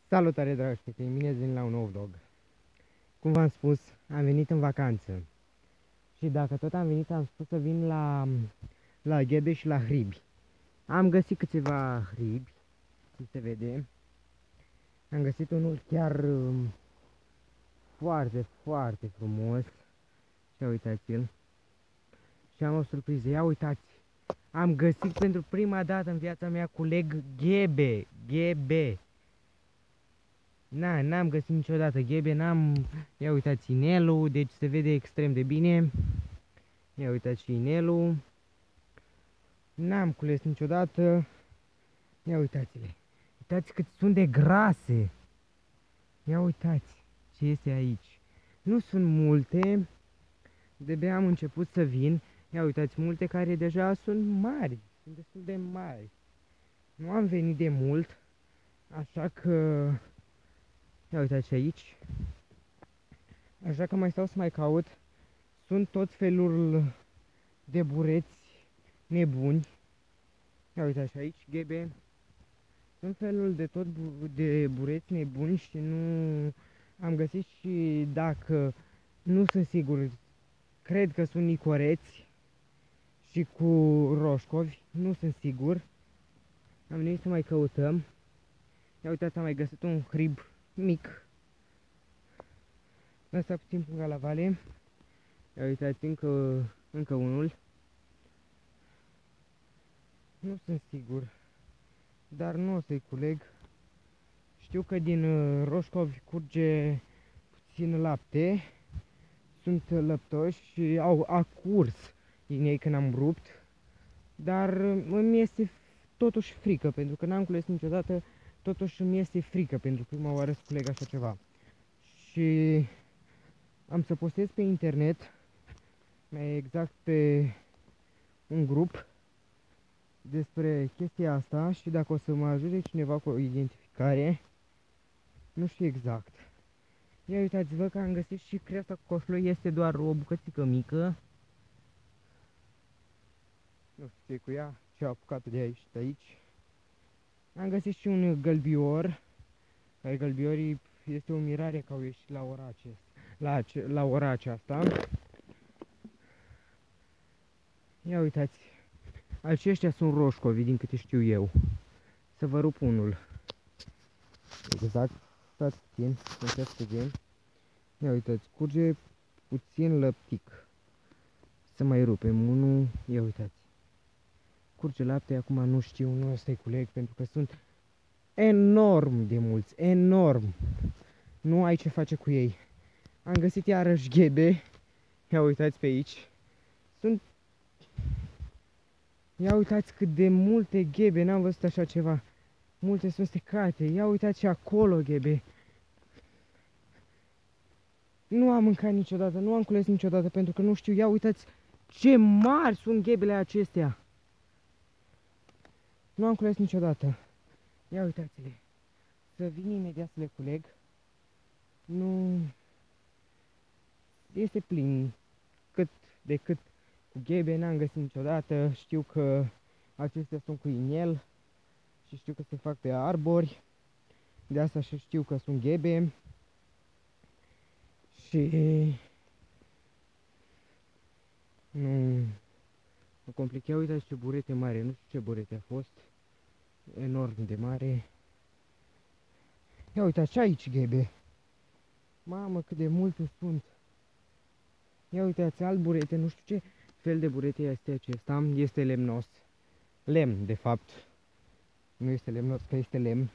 Salutare, dragi prieteni, bine ați venit la un nou vlog. Cum v-am spus, am venit în vacanță. Și dacă tot am venit, am spus să vin la ghebe și la hribi. Am găsit câteva hribi, cum se vede. Am găsit unul chiar foarte, foarte frumos. Și uitați-l. Și am o surpriză, ia uitați. Am găsit pentru prima dată în viața mea culeg ghebe. Ghebe. N-am găsit niciodată ghebe, Ia uitați inelul, deci se vede extrem de bine. Ia uitați și inelul. N-am cules niciodată. Ia uitați-le. Uitați cât sunt de grase. Ia uitați ce este aici. Nu sunt multe. De-abia am început să vin. Ia uitați, multe care deja sunt mari. Sunt destul de mari. Nu am venit de mult. Așa că... Ia uitați și aici. Așa că mai stau să mai caut. Sunt tot felul de bureți nebuni. Ia uitați și aici, ghebe. Sunt felul de tot de bureți nebuni și nu am găsit și dacă nu sunt sigur, cred că sunt nicoreți și cu roșcovi, nu sunt sigur. Am venit să mai căutăm. Ia uitați, am mai găsit un hrib mic. Ăsta puțin punga la vale. Ia uitați, încă unul. Nu sunt sigur, dar nu o să-i culeg. Știu că din roșcovi curge puțin lapte. Sunt lăptoși și a curs din ei când am rupt. Dar îmi este totuși frică, pentru că n-am cules niciodată. Totuși îmi este frică pentru prima oară să culeg așa ceva. Și am să postez pe internet, mai exact pe un grup, despre chestia asta și dacă o să mă ajute cineva cu o identificare, nu știu exact. Ia uitați-vă că am găsit și creasta cu coșloi, este doar o bucățică mică. Nu știu ce cu ea, ce a apucat de aici și de aici. Am găsit și un gălbior, care gălbiorii este o mirare că au ieșit la ora la ora aceasta. Ia uitați, aceștia sunt roșcovi, din câte știu eu. Să vă rup unul. Exact, stați puțin, încerc puțin. Ia uitați, curge puțin lăptic. Să mai rupem unul, ia uitați. Curge lapte, acum nu știu, nu o să-i culeg, pentru că sunt enorm de mulți, enorm. Nu ai ce face cu ei. Am găsit iarăși ghebe. Ia uitați pe aici. Ia uitați cât de multe ghebe, n-am văzut așa ceva. Multe sunt secate. Ia uitați și acolo ghebe. Nu am mâncat niciodată, nu am cules niciodată pentru că nu știu. Ia uitați ce mari sunt ghebele acestea. Nu am cules niciodată. Ia uitați-le. Să vin imediat să le culeg. Nu... Este plin cât de cât cu ghebe, n-am găsit niciodată. Știu că acestea sunt cu inel și știu că se fac pe arbori. De asta și știu că sunt ghebe. Și nu mă complic. Ia uitați ce burete mare, nu știu ce burete a fost. Enorm de mare. Ia uitați și aici ghebe. Mamă, cât de multe sunt. Ia uitați, alt burete, nu știu ce fel de burete este acesta. Este lemnos. Lemn, de fapt. Nu este lemnos, că este lemn.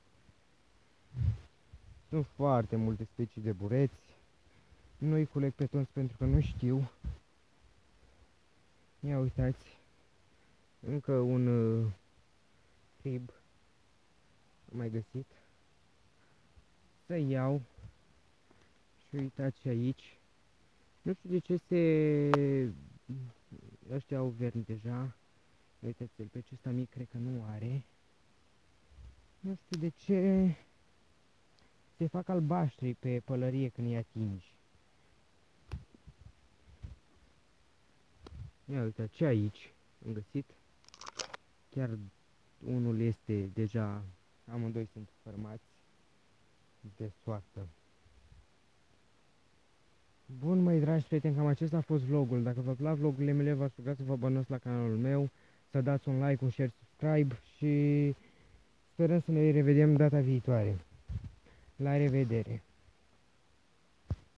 Sunt foarte multe specii de bureți. Nu-i culeg pe toți pentru că nu știu. Ia uitați. Încă un hrib. Am mai găsit. Să iau. Și uitați și aici. Nu știu de ce ăștia au verni deja. Uitați-l, pe acesta mic cred că nu are. Nu știu de ce se fac albaștri pe pălărie când îi atingi. Ia uitați ce aici am găsit. Chiar unul este deja, amândoi sunt fărmați. de soartă. Bun, măi dragi prieteni, cam acesta a fost vlogul. Dacă vă plac vlogurile mele, v-aș ruga să vă abonați la canalul meu, să dați un like, un share, subscribe și sperăm să ne revedem data viitoare. La revedere!